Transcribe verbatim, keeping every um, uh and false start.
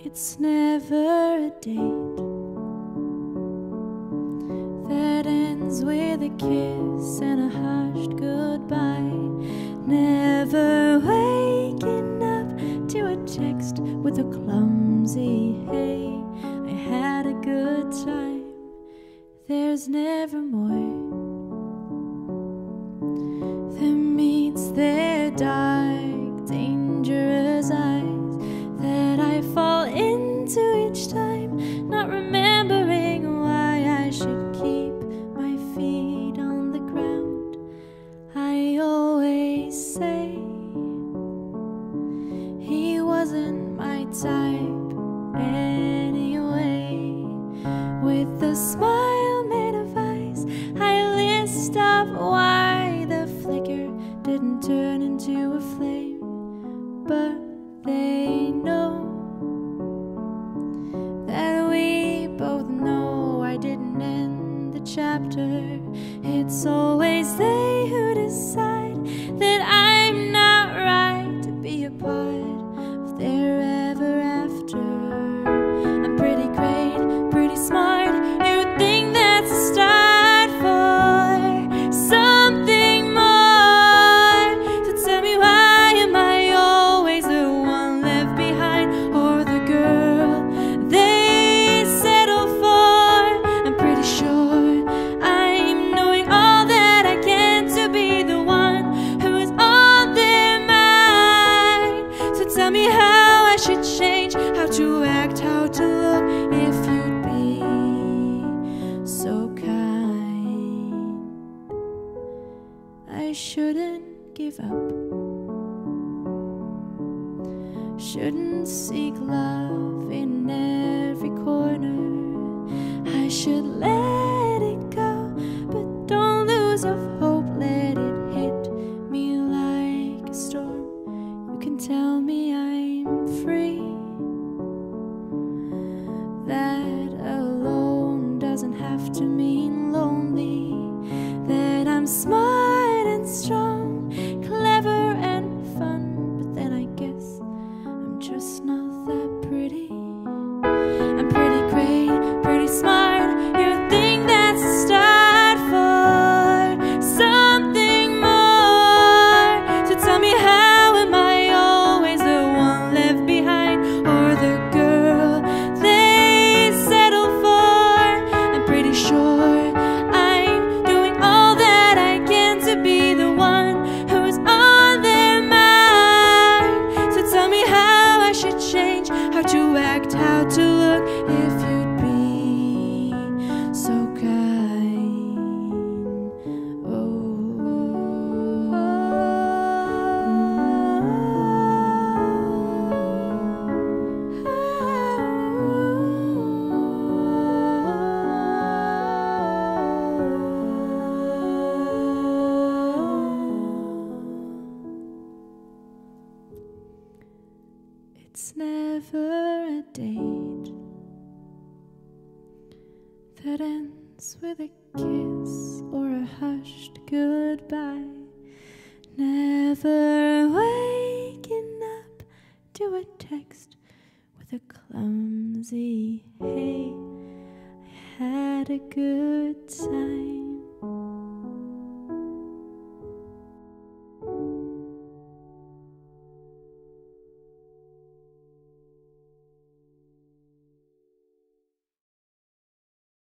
It's never a date that ends with a kiss and a hushed goodbye. Never waking up to a text with a clumsy hey, I had a good time. There's never more than meets their dark, dangerous eyes that I fall into each time, not remembering why I should keep my feet on the ground. I always say he wasn't my type anyway. With a smile made of ice, I list off why the flicker didn't turn into a flame. But they know that we both know I didn't end the chapter. It's always they who decide that I'm not right to be a part of their ever after. I'm pretty great, pretty smart. You think that's a start for something more. So tell me, why am I always the one left behind, or the girl they settle for? I'm pretty sure I'm doing all that I can to be the one who is on their mind. So tell me how I should change, how to act, how to look, if you'd be so kind. I shouldn't give up, shouldn't seek love in every corner. I should let it go, but don't lose of hope. Let it hit me like a storm. You can tell me I'm free. That alone doesn't have to mean lonely. That I'm smart and strong, clever and fun, but then I guess I'm just not that pretty. I'm pretty great, pretty smart. You think that's a start for something more. So tell me, how am I always the one left behind, or the girl they settle for? I'm pretty sure I'm doing all that I can to be the one who's on their mind. So tell me how I should change, how to act, how to look, if you'd be so kind. Oh, it's never a date that ends with a kiss or a hushed goodbye. Never waking up to a text with a clumsy hey, I had a good time.